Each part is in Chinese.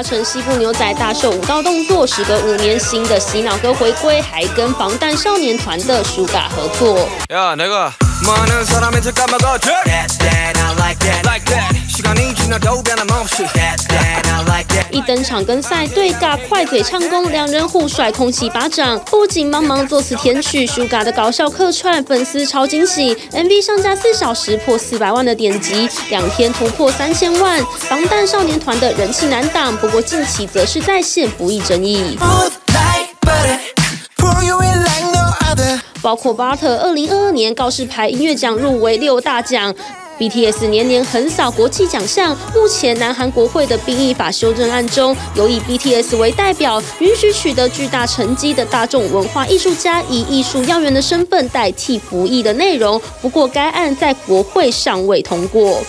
称西部牛仔大秀舞蹈动作，时隔5年新的洗脑歌回归，还跟防弹少年团的 Suga 合作。 야 내가 많은 사람한테 까먹어줘 That I like that 시간이 지나도 변함없이 That I like that 一登场跟赛对尬，快嘴唱功，两人互甩空气巴掌，不仅帮忙作词填曲 ，Suga 的搞笑客串，粉丝超惊喜。MV 上架4小时破400万的点击，2天突破3000万，防弹少年团的人气难挡。不过近期则是再现不义争议。 包括 Butter 2022年告示牌音乐奖入围6大奖。 BTS 年年横扫国际奖项，目前南韩国会的兵役法修正案中，有以 BTS 为代表，允许取得巨大成绩的大众文化艺术家以艺术要员的身份代替服役的内容。不过，该案在国会尚未通过。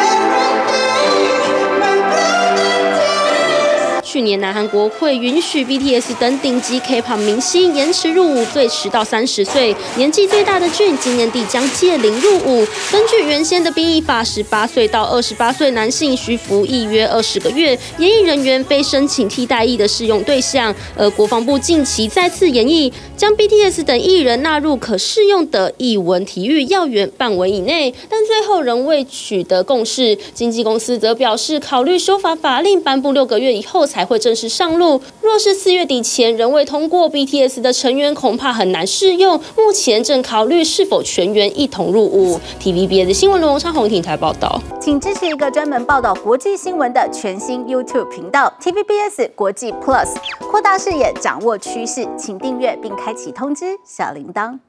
去年，南韩国会允许 BTS 等顶级 K-pop 明星延迟入伍，最迟到30岁。年纪最大的俊今年底将届龄入伍。根据原先的兵役法，18岁到28岁男性需服役约20个月，演艺人员非申请替代役的适用对象。而国防部近期再次研议，将 BTS 等艺人纳入可适用的艺文体育要员范围以内，但最后仍未取得共识。经纪公司则表示，考虑修法法令颁布6个月以后才会正式上路。若是4月底前仍未通过 ，BTS 的成员恐怕很难适用。目前正考虑是否全员一同入伍。TVBS 的新闻罗昌宏庭台报道。 请支持一个专门报道国际新闻的全新 YouTube 频道 TVBS 国际 Plus， 扩大视野，掌握趋势，请订阅并开启通知小铃铛。